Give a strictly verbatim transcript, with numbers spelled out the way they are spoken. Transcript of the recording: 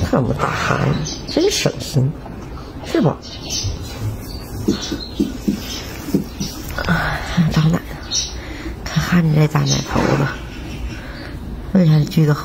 看我们大汉真省心，是不？哎，长奶呢？看汉子这大奶头子，为啥锯的？